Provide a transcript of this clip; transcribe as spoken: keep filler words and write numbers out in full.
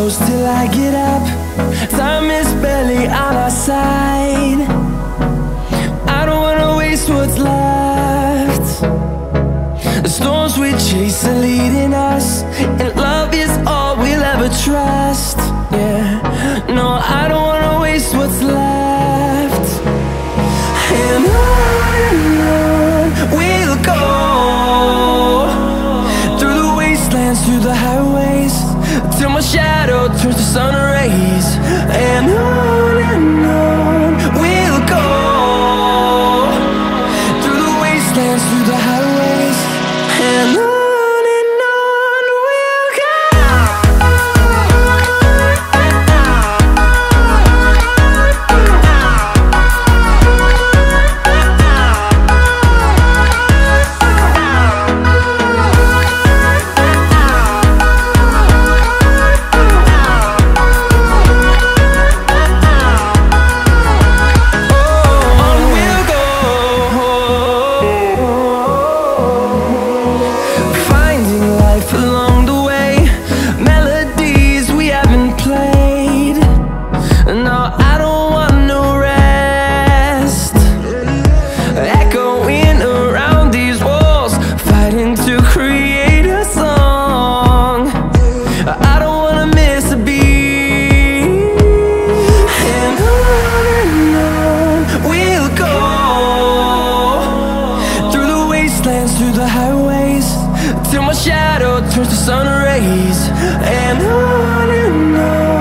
close till I get up. Time is barely on our side. I don't wanna waste what's left. The storms we chase are leading us, and love is all we'll ever trust. Yeah, no, I don't wanna waste what's left. And on and on we'll go, through the wastelands, through the highways, till my shadow turns to sun rays. And on and on we'll go, through the wastelands, through the highways, and on. Through the highways, till my shadow turns to sun rays. And on and on